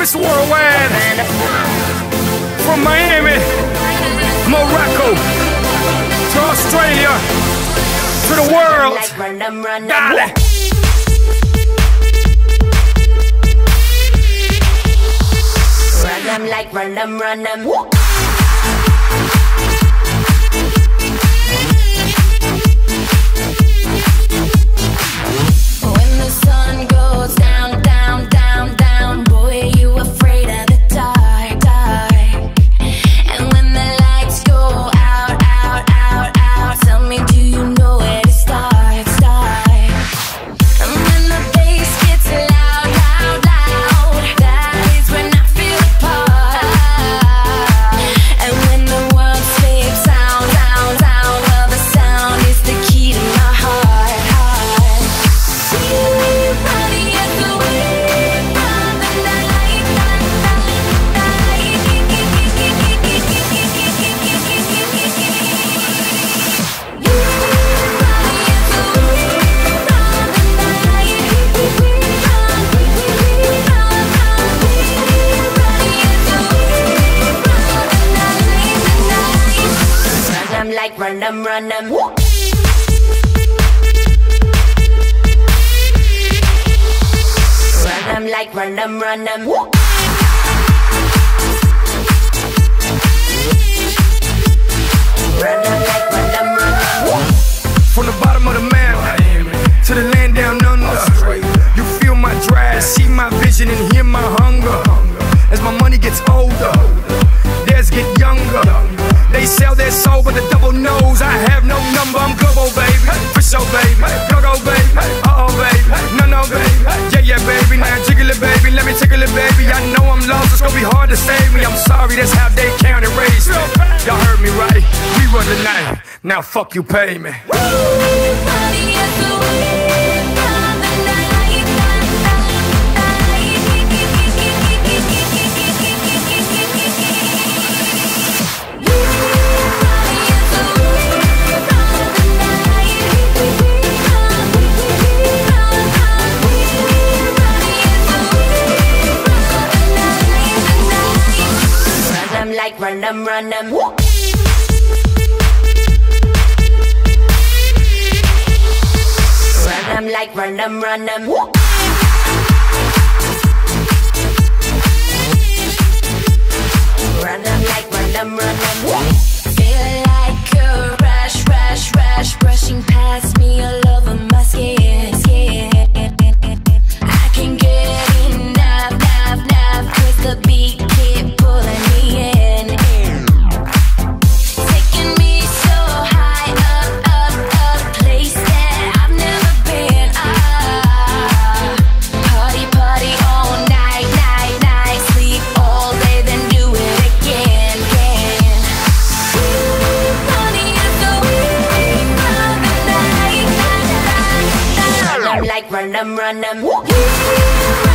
Mr. Worldwide, from Miami, Morocco, to Australia, to the world. Dale. Run them like run them, run them. When the sun goes down, down, down, down, boy, you afraid of the dark, dark. And when the lights go out, out, out, out, tell me, do you know where to start, start? And when the bass gets loud, loud, loud, that is when I feel the part. And when the world sleeps, sound, sound, sound, well, the sound is the key to my heart, heart. Running at the wind from the night, night, night, night. Run them like run them, run them. Run them like run them, run them. Run them like run them, run them. From the bottom of the map to the land down under, you feel my drive, see my vision, and hear my hunger. As my money gets older, theirs get younger. They sell their soul, but the devil knows I have no number. I'm global, baby, for sure, baby. Go, baby, uh-oh, baby, no, baby. Yeah, baby, now jiggle it, baby, let me tickle it, baby. I know I'm lost, it's gonna be hard to save me. I'm sorry, that's how they count and raise me. Y'all heard me right, we run the night. Now fuck you, pay me. Like run them, run them. Run them like run them, run them. Run them like run them, run them. Feel like a rush, rush, rush, brushing past me all over my skin, skin. I can get enough, enough, enough, 'cause the beat keep pulling me in. Run them, run them.